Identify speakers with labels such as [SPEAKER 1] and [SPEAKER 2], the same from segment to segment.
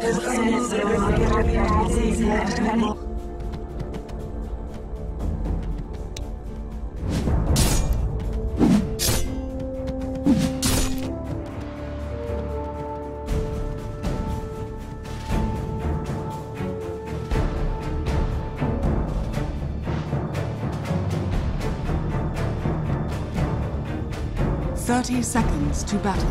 [SPEAKER 1] 30 seconds to battle.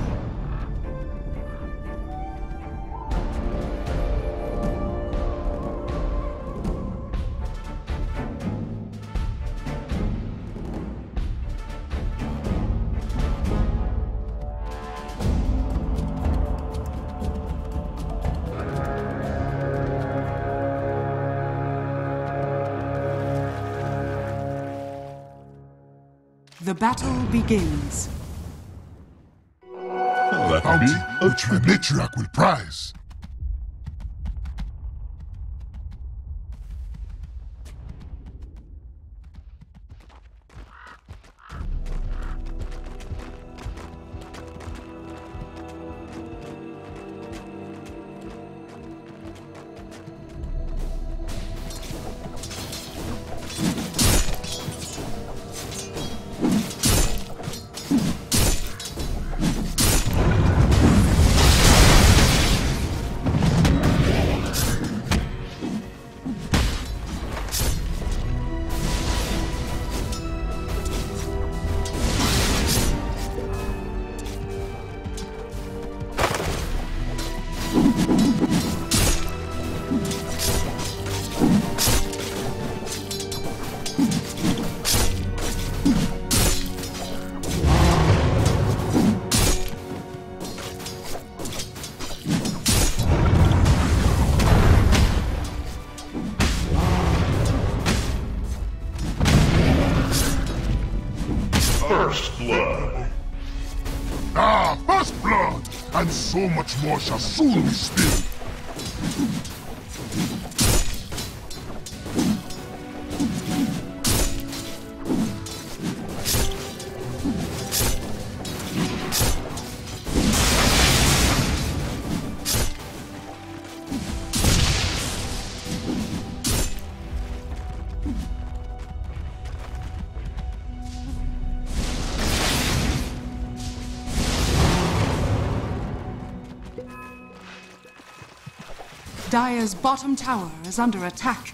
[SPEAKER 1] The battle begins.
[SPEAKER 2] The bounty which my matriarch will prize.
[SPEAKER 3] First blood.
[SPEAKER 2] Ah, first blood! And so much more shall soon be spilled.
[SPEAKER 1] Dire's bottom tower is under attack.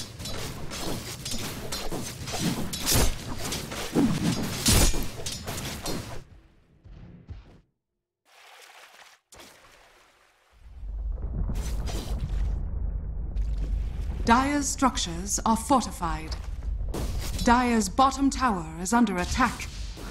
[SPEAKER 1] Dire's structures are fortified. Dire's bottom tower is under attack.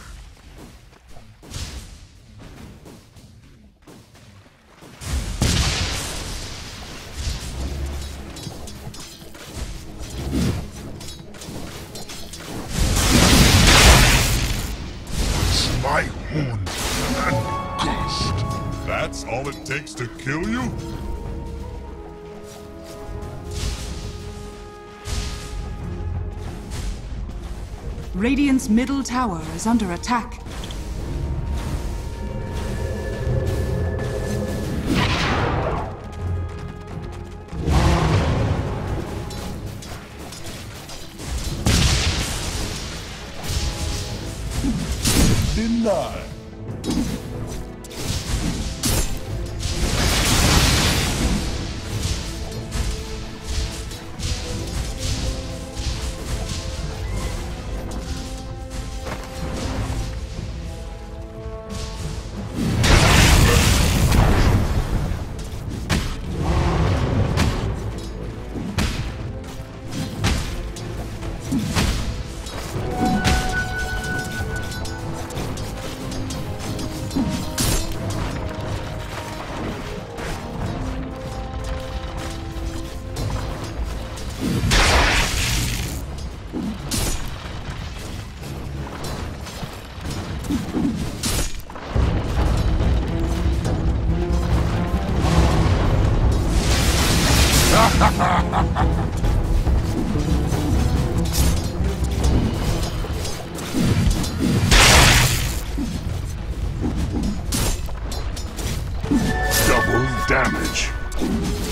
[SPEAKER 2] My horn and ghost.
[SPEAKER 3] That's all it takes to kill you?
[SPEAKER 1] Radiant's middle tower is under attack.
[SPEAKER 3] Denied.
[SPEAKER 2] Double damage.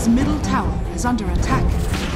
[SPEAKER 1] Dire's middle tower is under attack.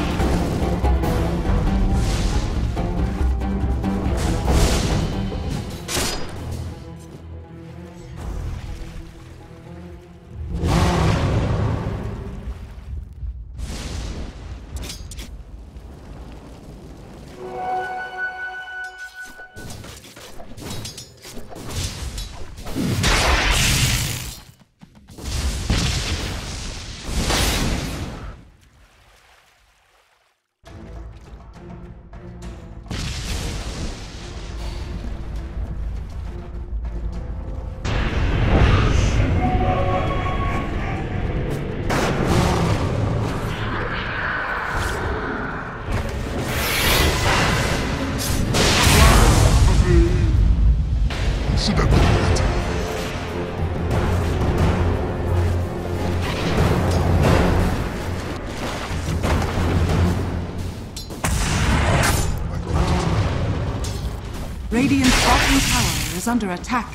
[SPEAKER 1] Radiant's bottom tower is under attack.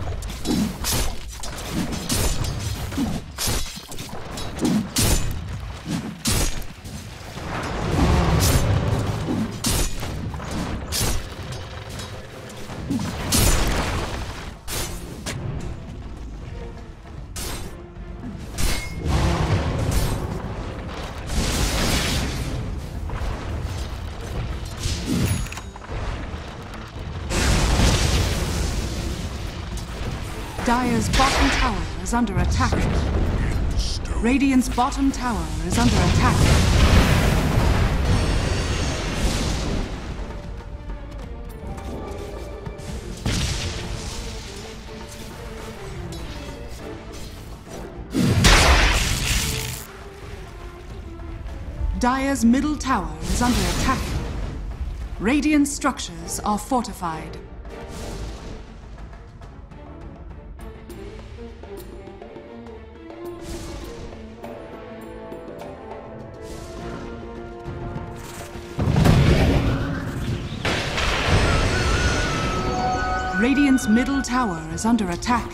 [SPEAKER 1] Dire's bottom tower is under attack. Radiant's bottom tower is under attack. Dire's middle tower is under attack. Radiant structures are fortified. Radiant's middle tower is under attack.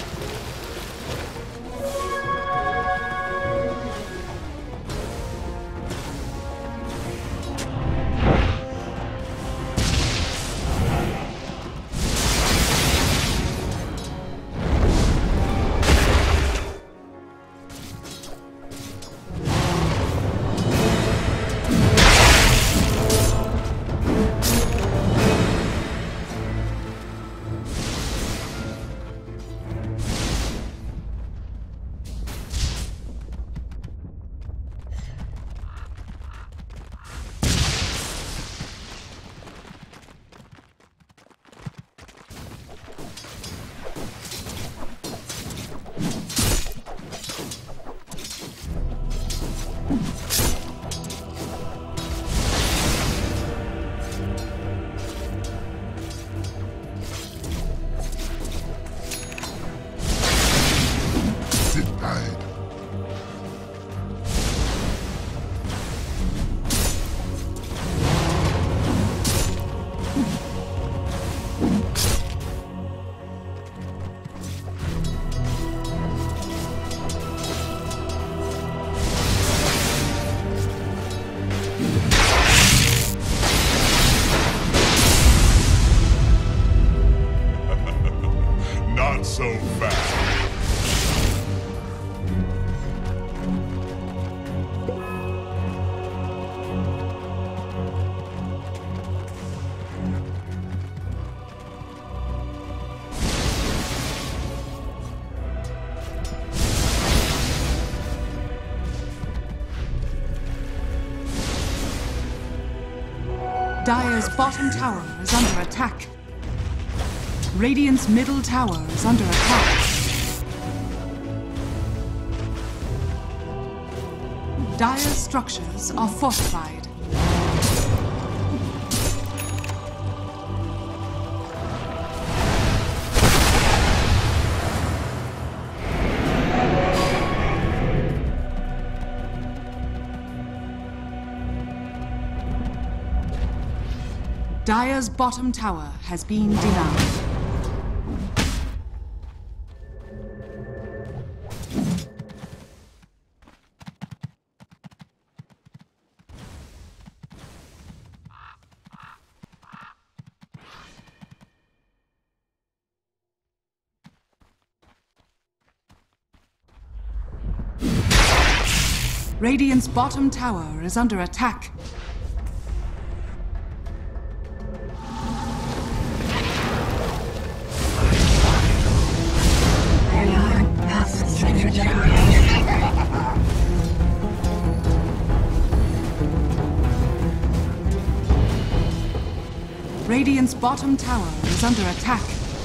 [SPEAKER 3] So fast.
[SPEAKER 1] Dire's bottom tower is under attack. Radiant's middle tower is under attack. Dire's structures are fortified. Dire's bottom tower has been denied. Radiant's bottom tower is under attack. Radiant's bottom tower is under attack.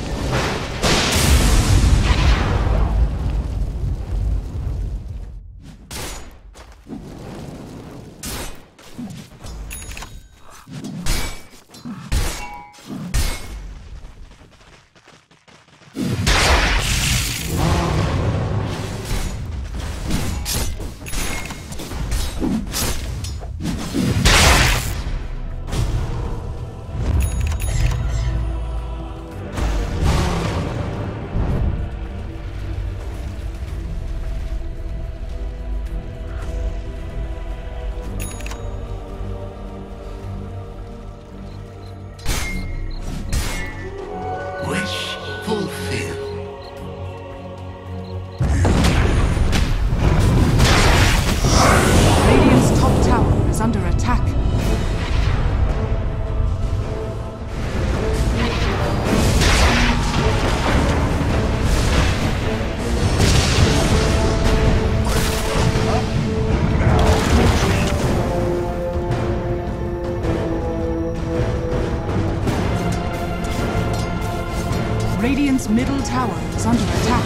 [SPEAKER 1] Radiant's middle tower is under attack.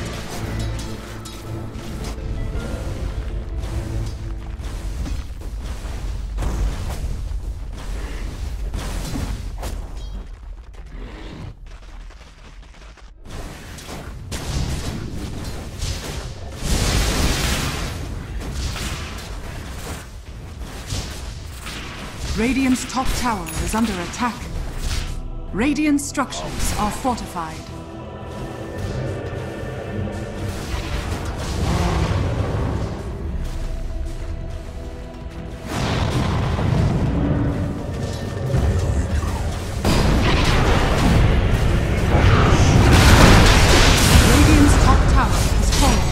[SPEAKER 1] Radiant's top tower is under attack. Radiant structures are fortified. Radiant's top tower is falling.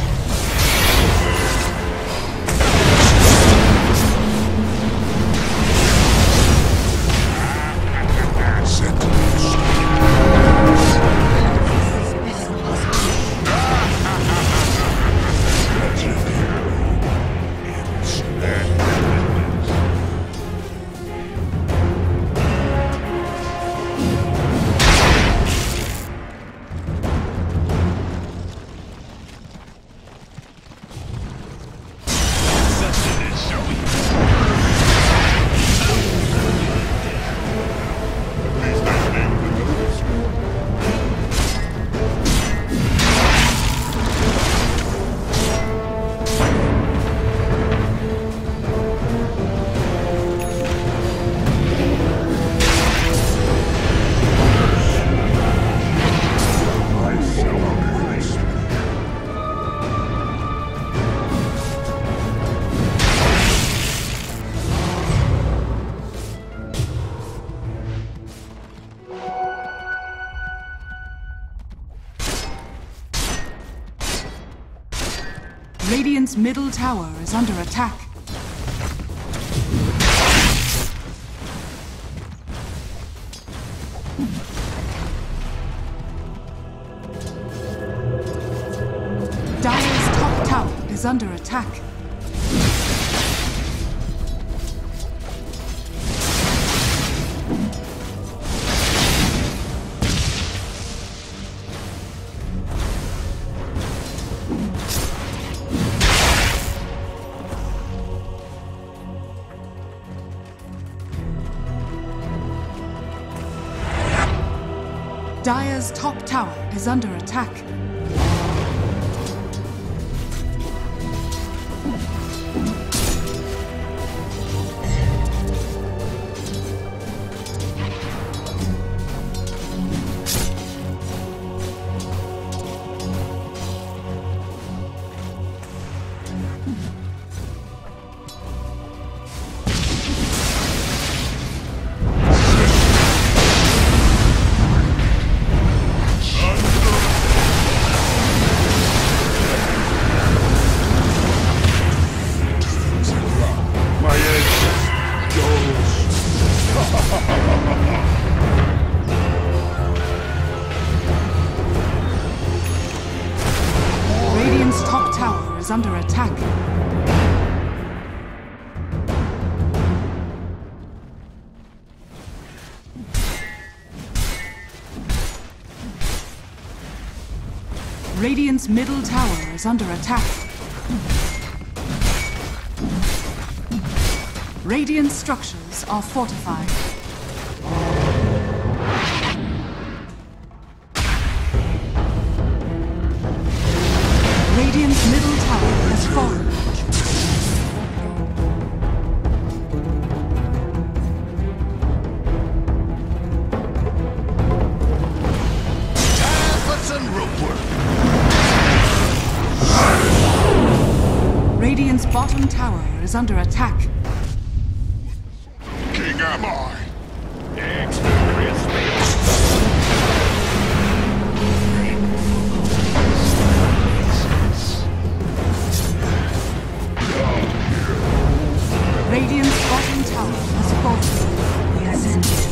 [SPEAKER 1] Radiant's middle tower is under attack. Dire's top tower is under attack. Dire's top tower is under attack. is under attack. Radiant's middle tower is under attack. Radiant structures are fortified. Radiant's middle tower has fallen. Radiant's bottom tower is under attack.
[SPEAKER 2] King am I.
[SPEAKER 1] Radiant's bottom tower has fallen. Yes, indeed.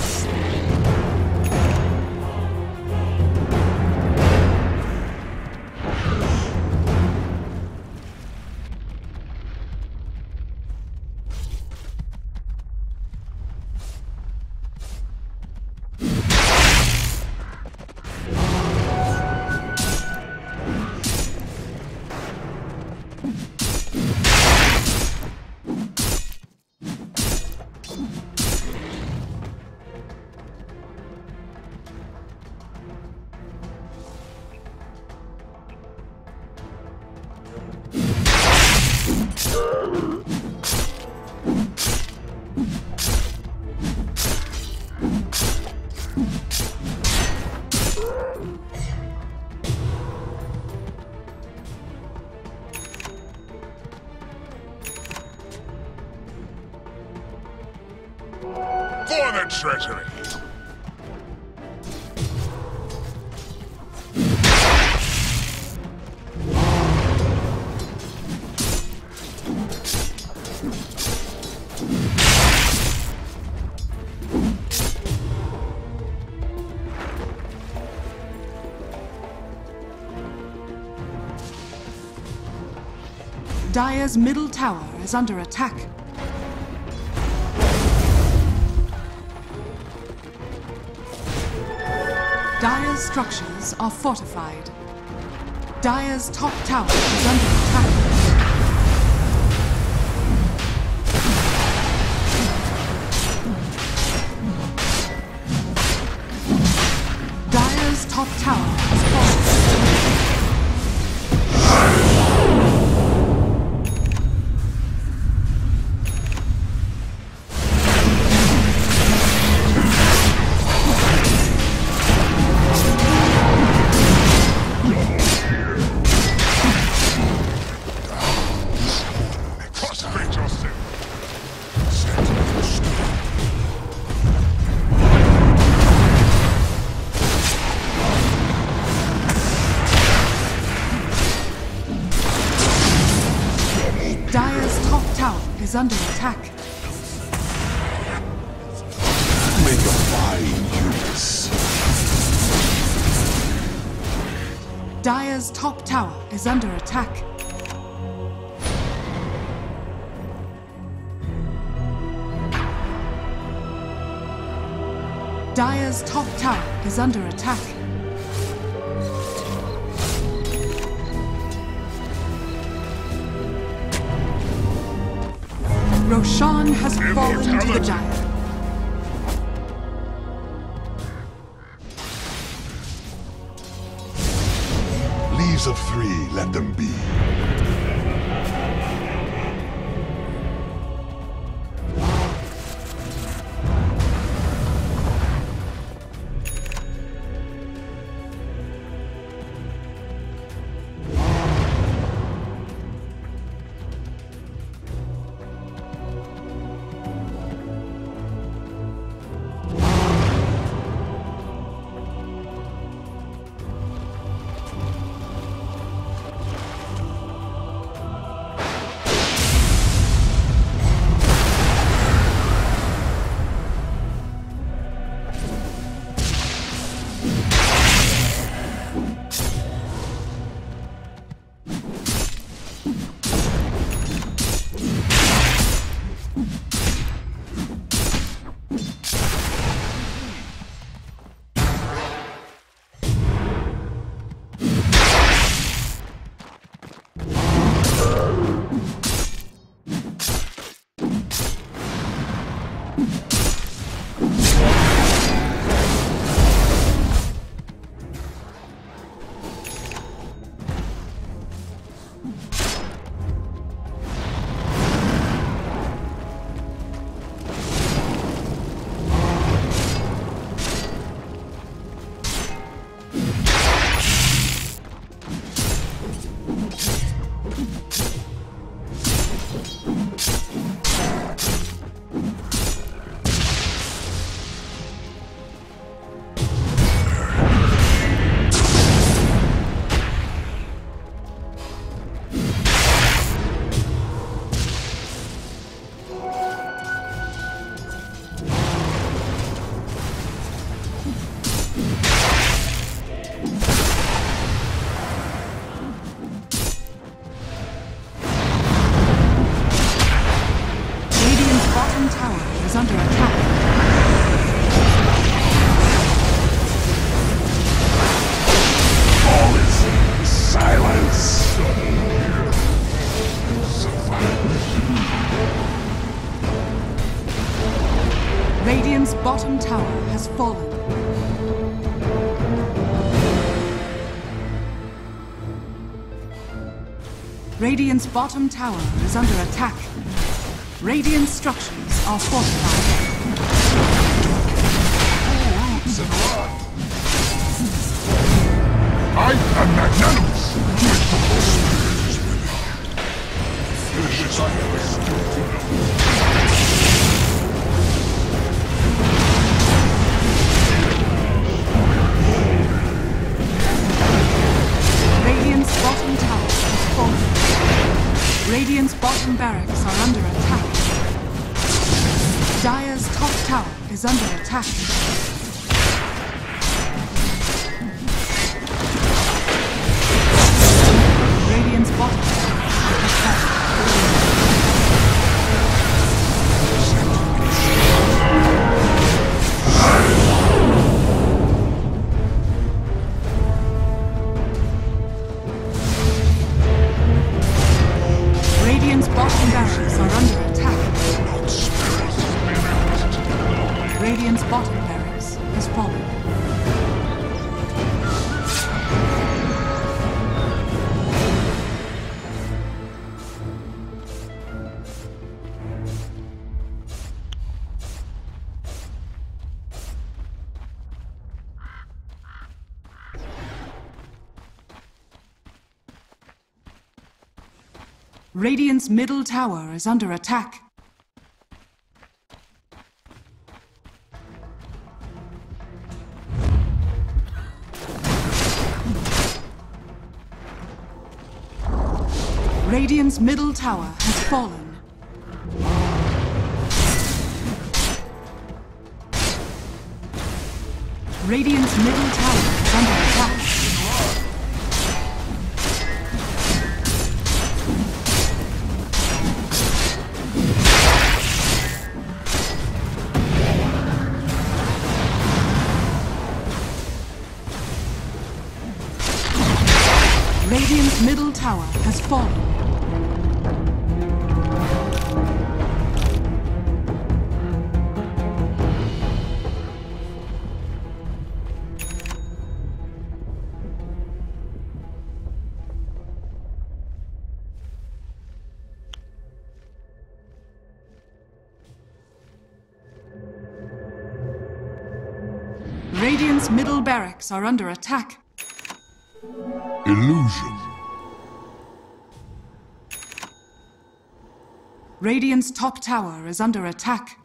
[SPEAKER 2] For the treasury!
[SPEAKER 1] Dire's middle tower is under attack. Dire's structures are fortified. Dire's top tower is under attack. Dire's top tower is fallen. Is under attack.
[SPEAKER 2] Make a fine use.
[SPEAKER 1] Dire's top tower is under attack. Dire's top tower is under attack. Roshan has fallen to the giant.
[SPEAKER 2] Leaves of three, let them be.
[SPEAKER 1] Radiant's bottom tower is under attack. Radiant structures are fortified.
[SPEAKER 2] I am Magnus!
[SPEAKER 1] Radiant's bottom tower has fallen. Radiant's bottom barracks are under attack. Dire's top tower is under attack. Radiant's bottom tower has fallen. Radiant's bottom barracks are under attack. Radiant's bottom barracks has fallen. Radiant's middle tower is under attack. Radiant's middle tower has fallen. Radiant's middle tower is under attack. Radiant's middle tower has fallen. Radiant's middle barracks are under attack.
[SPEAKER 2] Illusion.
[SPEAKER 1] Radiant's top tower is under attack.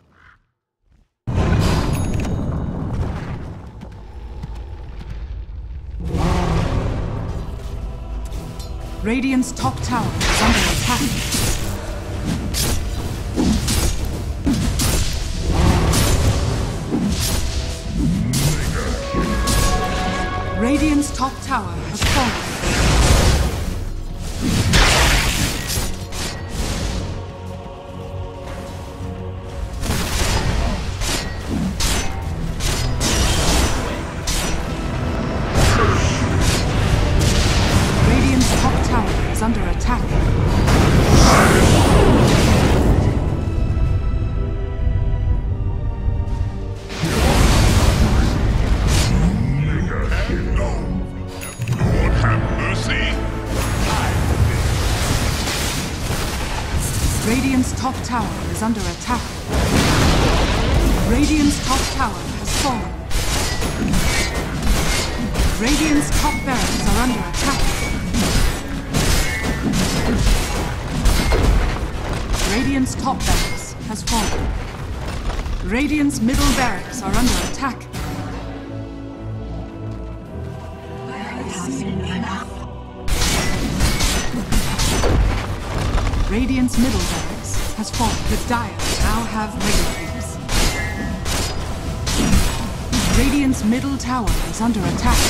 [SPEAKER 1] Radiant's top tower is under attack. Radiant's top tower has fallen. Radiant's top tower is under attack. Radiant's top tower is under attack. Radiant's top tower has fallen. Radiant's top barracks are under attack. Radiant's top barracks has fallen. Radiant's middle barracks are under attack. Radiant's middle barracks has fallen. The Dire now have mega creeps. Radiant's middle tower is under attack.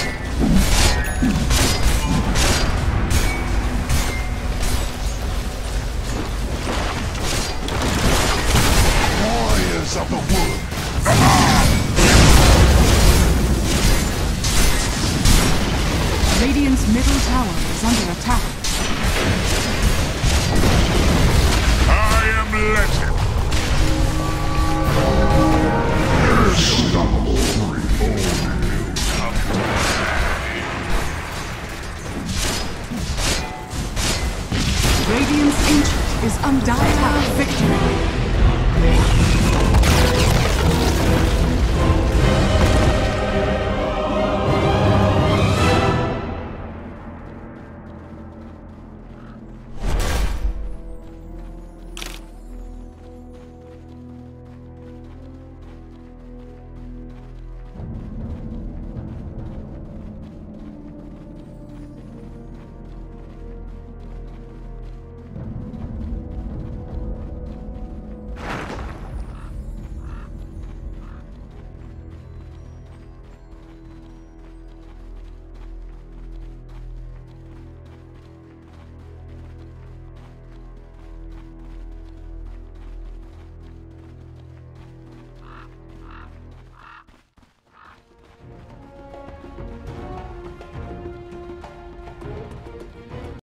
[SPEAKER 2] Warriors of the wood.
[SPEAKER 1] Radiant's middle tower is under attack.
[SPEAKER 2] I am legend.